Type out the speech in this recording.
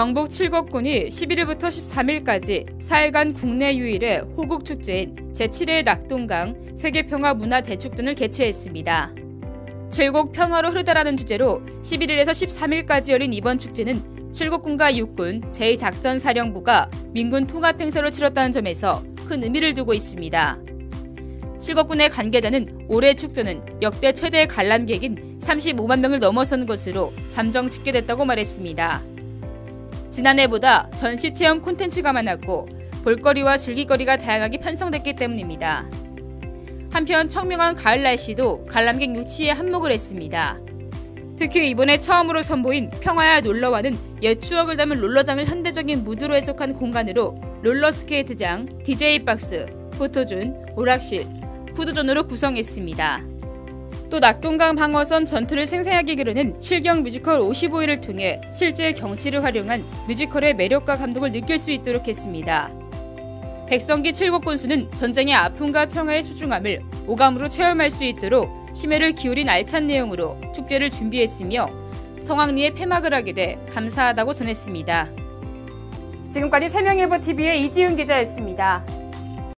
경북 칠곡군이 11일부터 13일까지 4일간 국내 유일의 호국축제인 제7회 낙동강 세계평화문화대축전을 개최했습니다. 칠곡 평화로 흐르다라는 주제로 11일에서 13일까지 열린 이번 축제는 칠곡군과 육군 제2작전사령부가 민군 통합행사로 치렀다는 점에서 큰 의미를 두고 있습니다. 칠곡군의 관계자는 올해 축제는 역대 최대 관람객인 35만 명을 넘어선 것으로 잠정 집계됐다고 말했습니다. 지난해보다 전시체험 콘텐츠가 많았고 볼거리와 즐길거리가 다양하게 편성됐기 때문입니다. 한편 청명한 가을 날씨도 관람객 유치에 한몫을 했습니다. 특히 이번에 처음으로 선보인 평화야 놀러와는 옛 추억을 담은 롤러장을 현대적인 무드로 해석한 공간으로 롤러스케이트장, DJ박스, 포토존, 오락실, 푸드존으로 구성했습니다. 또 낙동강 방어선 전투를 생생하게 그리는 실경 뮤지컬 55일을 통해 실제 경치를 활용한 뮤지컬의 매력과 감동을 느낄 수 있도록 했습니다. 백성기 칠곡군수는 전쟁의 아픔과 평화의 소중함을 오감으로 체험할 수 있도록 심혈을 기울인 알찬 내용으로 축제를 준비했으며 성황리에 폐막을 하게 돼 감사하다고 전했습니다. 지금까지 세명일보TV의 이지윤 기자였습니다.